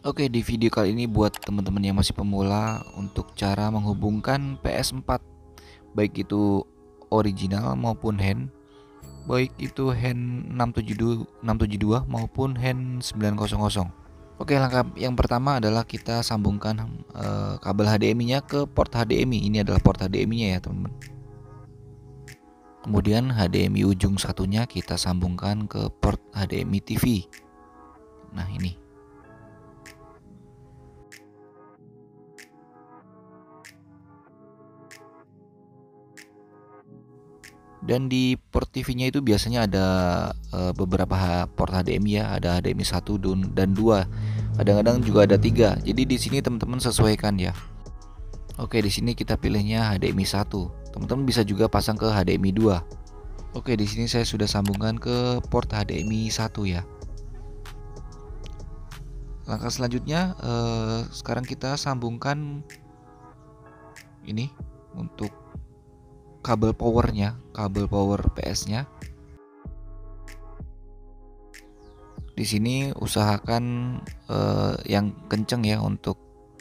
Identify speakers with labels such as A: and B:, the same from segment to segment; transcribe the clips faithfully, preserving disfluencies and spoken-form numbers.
A: Oke, di video kali ini buat teman-teman yang masih pemula untuk cara menghubungkan P S empat, baik itu original maupun hand, baik itu hand enam tujuh dua maupun hand sembilan nol nol. Oke, langkah yang pertama adalah kita sambungkan eh, kabel H D M I-nya ke port H D M I. Ini adalah port H D M I-nya ya, teman-teman. Kemudian H D M I ujung satunya kita sambungkan ke port H D M I T V. Nah, ini. Dan di port T V-nya itu biasanya ada e, beberapa port H D M I ya, ada H D M I satu dan dua. Kadang-kadang juga ada tiga. Jadi di sini teman-teman sesuaikan ya. Oke, di sini kita pilihnya H D M I satu. Teman-teman bisa juga pasang ke H D M I dua. Oke, di sini saya sudah sambungkan ke port H D M I satu ya. Langkah selanjutnya eh, sekarang kita sambungkan ini untuk kabel powernya, kabel power P S-nya. Di sini usahakan eh, yang kenceng ya untuk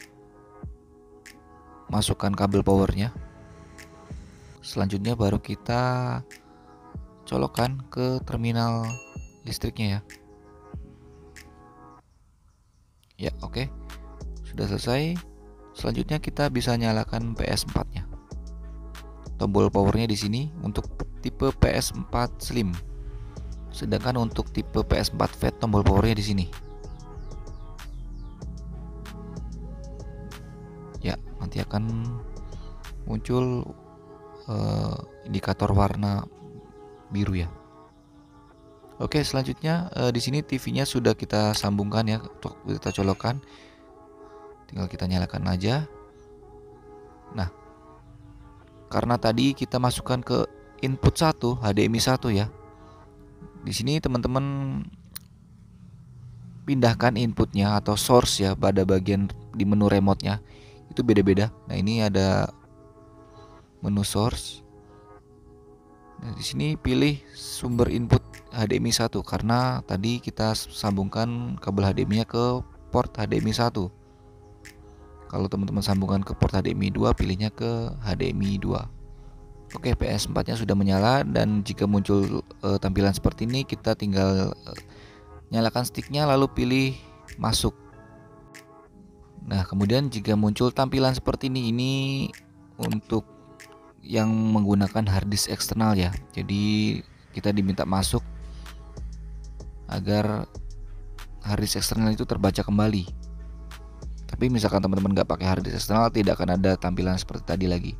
A: masukkan kabel powernya. Selanjutnya baru kita colokkan ke terminal listriknya ya. Ya, oke. Sudah selesai. Selanjutnya kita bisa nyalakan P S empat-nya. Tombol powernya di sini untuk tipe P S empat Slim. Sedangkan untuk tipe P S empat Fat tombol powernya di sini. Ya, nanti akan muncul uh, indikator warna biru ya. Oke, selanjutnya uh, di sini T V-nya sudah kita sambungkan ya, untuk kita colokkan. Tinggal kita nyalakan aja. Nah, karena tadi kita masukkan ke input satu, H D M I satu ya. Di sini teman-teman pindahkan inputnya atau source ya pada bagian di menu remote-nya. Itu beda-beda. Nah, ini ada menu source. Nah, di sini pilih sumber input H D M I satu karena tadi kita sambungkan kabel H D M I-nya ke port H D M I satu. Kalau teman-teman sambungkan ke port H D M I dua, pilihnya ke H D M I dua. Oke, P S empat-nya sudah menyala dan jika muncul e, tampilan seperti ini, kita tinggal e, nyalakan sticknya lalu pilih masuk. Nah, kemudian jika muncul tampilan seperti ini, ini untuk yang menggunakan harddisk eksternal ya. Jadi kita diminta masuk agar harddisk eksternal itu terbaca kembali. Tapi misalkan teman-teman nggak pakai harddisk eksternal, tidak akan ada tampilan seperti tadi lagi.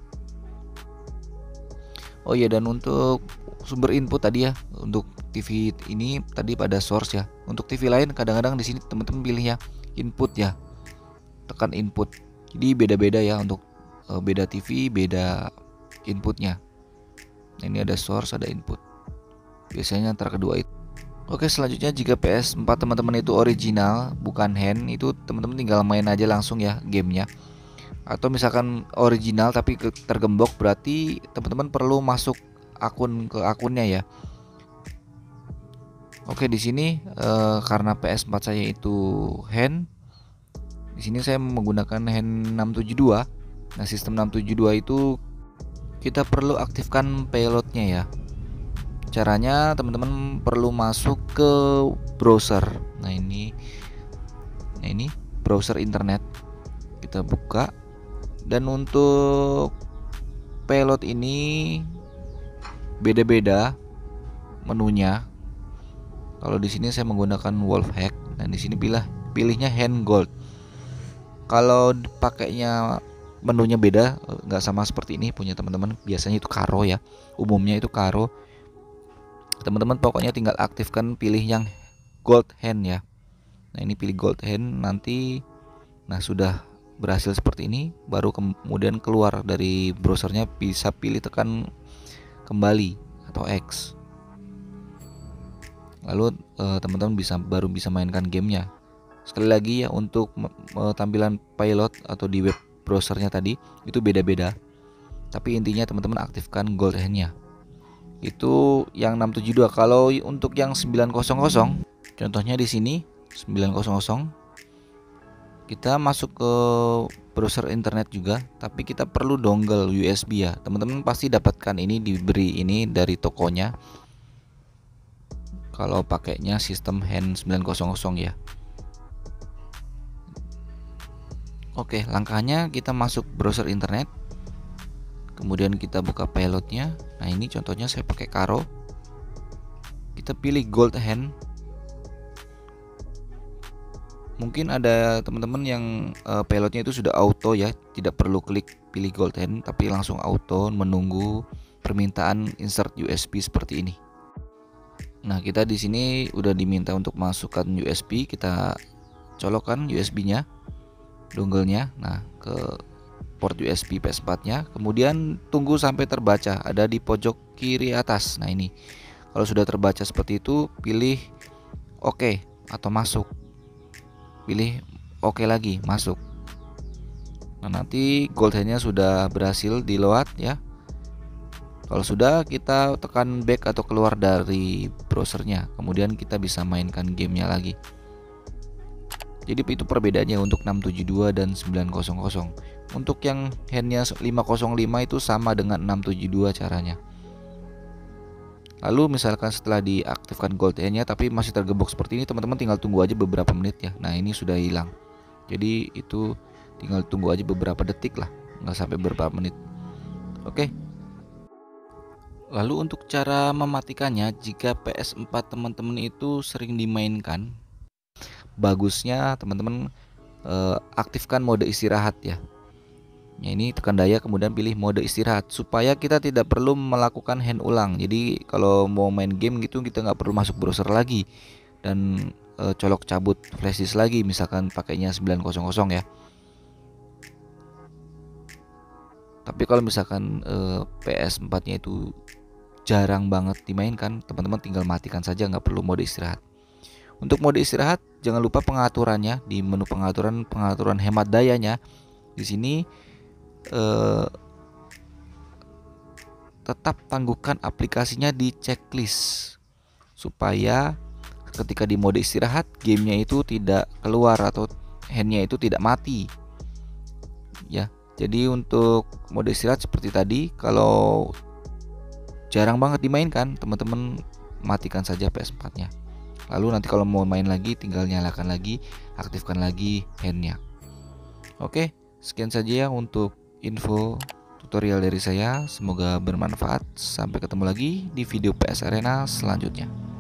A: Oh iya, dan untuk sumber input tadi ya, untuk T V ini tadi pada source ya. Untuk T V lain kadang-kadang di sini teman-teman pilih ya input ya, tekan input. Jadi beda-beda ya, untuk e, beda T V beda inputnya. Nah, ini ada source, ada input. Biasanya antara kedua itu. Oke, selanjutnya jika P S empat teman-teman itu original bukan hand, itu teman-teman tinggal main aja langsung ya gamenya. Atau misalkan original tapi tergembok, berarti teman-teman perlu masuk akun ke akunnya ya. Oke, di sini e, karena P S empat saya itu hand, di sini saya menggunakan hand enam tujuh dua. Nah, sistem enam tujuh dua itu kita perlu aktifkan payloadnya ya. Caranya teman-teman perlu masuk ke browser. Nah, ini nah ini browser internet. Kita buka. Dan untuk payload ini beda-beda menunya. Kalau di sini saya menggunakan Wolfhack dan di sini pilih pilihnya hand gold. Kalau pakainya menunya beda, nggak sama seperti ini punya teman-teman. Biasanya itu Karo ya. Umumnya itu Karo. Teman-teman pokoknya tinggal aktifkan, pilih yang gold hand ya. Nah, ini pilih gold hand nanti. Nah, sudah berhasil seperti ini, baru kemudian keluar dari browsernya, bisa pilih tekan kembali atau X. Lalu eh, teman-teman bisa baru bisa mainkan gamenya. Sekali lagi ya, untuk eh, tampilan pilot atau di web browsernya tadi itu beda-beda. Tapi intinya teman-teman aktifkan gold hand-nya. Itu yang enam tujuh dua. Kalau untuk yang sembilan nol nol, contohnya di sini sembilan nol nol, Kita masuk ke browser internet juga, tapi kita perlu dongle U S B ya. Teman-teman pasti dapatkan ini, diberi ini dari tokonya. Kalau pakainya sistem Hen sembilan nol nol ya. Oke, langkahnya kita masuk browser internet. Kemudian kita buka pilotnya. Nah, ini contohnya saya pakai Karo. Kita pilih Gold Hen. Mungkin ada teman-teman yang uh, pilotnya itu sudah auto ya, tidak perlu klik pilih Gold Hen, tapi langsung auto menunggu permintaan insert U S B seperti ini. Nah, kita di sini udah diminta untuk masukkan U S B, kita colokkan U S B-nya, dongle-nya, nah ke port U S B P S empat-nya, kemudian tunggu sampai terbaca, ada di pojok kiri atas. Nah, ini kalau sudah terbaca seperti itu, pilih OK atau masuk. Pilih OK lagi, masuk. Nah, nanti Gold Hen-nya sudah berhasil di load ya. Kalau sudah, kita tekan back atau keluar dari browsernya, kemudian kita bisa mainkan gamenya lagi. Jadi itu perbedaannya untuk enam tujuh dua dan sembilan nol nol. Untuk yang Hen-nya lima nol lima itu sama dengan enam tujuh dua caranya. Lalu misalkan setelah diaktifkan Gold Hen-nya tapi masih tergebok seperti ini, teman-teman tinggal tunggu aja beberapa menit ya. Nah, ini sudah hilang. Jadi itu tinggal tunggu aja beberapa detik lah, nggak sampai beberapa menit. Oke. Lalu untuk cara mematikannya, jika P S empat teman-teman itu sering dimainkan, bagusnya teman-teman eh, aktifkan mode istirahat ya. Ya, ini tekan daya kemudian pilih mode istirahat supaya kita tidak perlu melakukan hen ulang. Jadi kalau mau main game gitu kita nggak perlu masuk browser lagi dan e, colok cabut flash disk lagi, misalkan pakainya sembilan nol nol ya. Tapi kalau misalkan e, P S empat-nya itu jarang banget dimainkan, teman-teman tinggal matikan saja, nggak perlu mode istirahat. Untuk mode istirahat jangan lupa pengaturannya di menu pengaturan pengaturan hemat dayanya. Di sini Uh, tetap tangguhkan aplikasinya di checklist supaya ketika di mode istirahat gamenya itu tidak keluar atau handnya itu tidak mati ya. Jadi untuk mode istirahat seperti tadi, kalau jarang banget dimainkan, teman-teman matikan saja P S empat-nya. Lalu nanti kalau mau main lagi tinggal nyalakan lagi, aktifkan lagi handnya. Oke, sekian saja ya untuk info tutorial dari saya, semoga bermanfaat. Sampai ketemu lagi di video P S Arena selanjutnya.